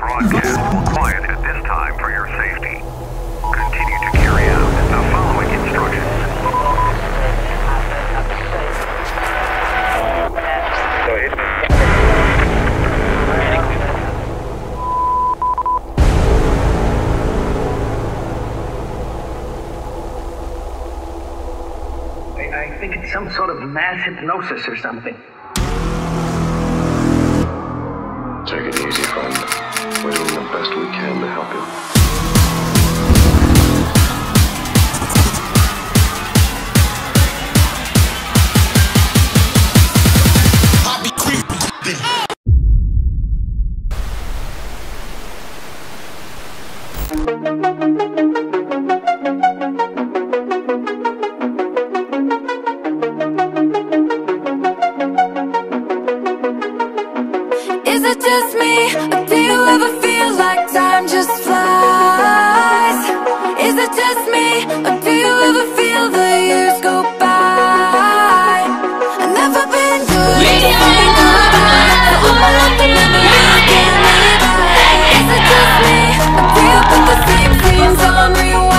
broadcast will quiet at this time for your safety. Continue to carry out the following instructions. I think it's some sort of mass hypnosis or something. Take it easy, friend. We're doing the best we can to help you. Is it just me, or do you ever feel like time just flies? Is it just me, or do you ever feel the years go by? I've never been good at saying goodbye, so I'ma let the memories get me by. Is it just me, or do you put the same scenes on rewind?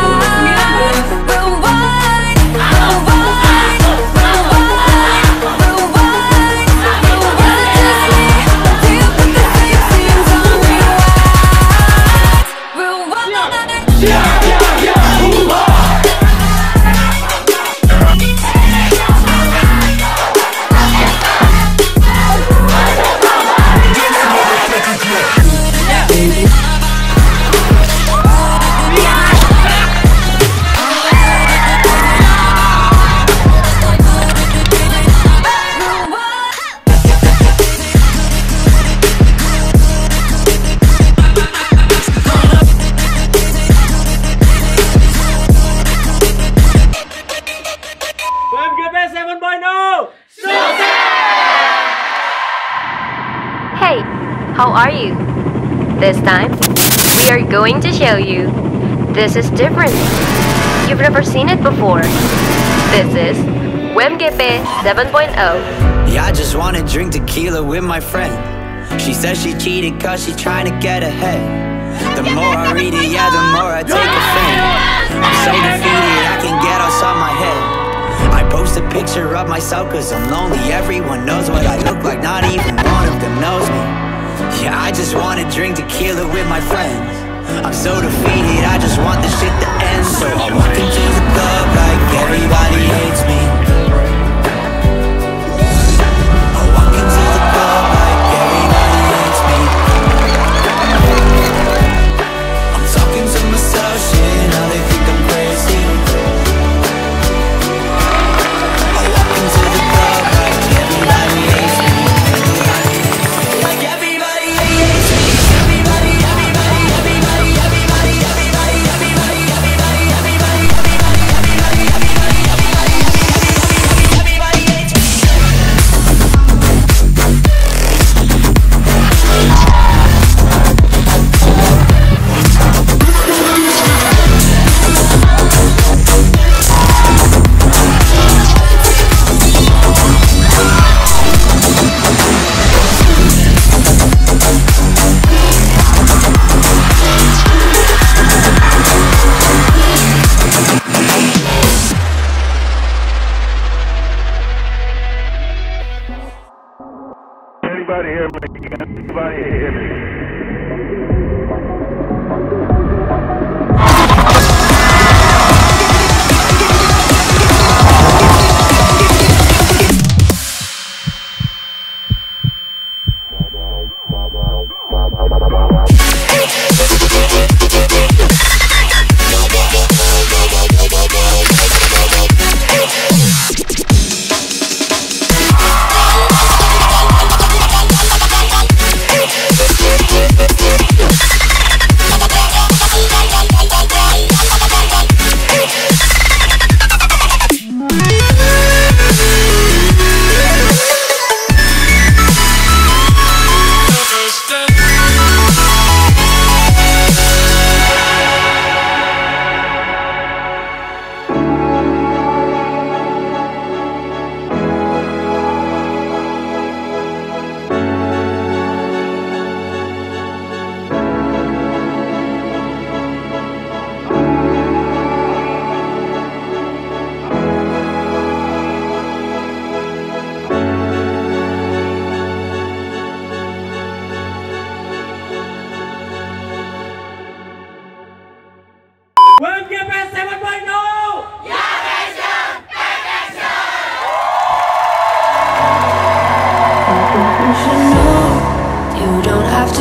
Wmgp 7.0! Hey, how are you? This time, we are going to show you. This is different. You've never seen it before. This is Wmgp 7.0. Yeah, I just wanna drink tequila with my friend. She says she cheated cause she's trying to get ahead. The more I read it, yeah, the more I take offense. I'm so defeated, I can't get outside my head. I post a picture of myself cause I'm lonely. Everyone knows what I look like, not even one of them knows me. Yeah, I just wanna drink tequila with my friends. I'm so defeated, I just want this shit to end. So I walk into the club like everybody hates me. I walk into the club like everybody hates me. I'm talking to myself, shit, now they think I'm crazy. Anybody hear me? Anybody hear me?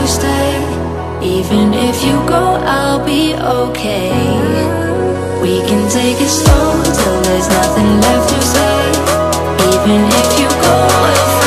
to stay. Even if you go, I'll be okay. We can take it slow till there's nothing left to say. Even if you go, we'll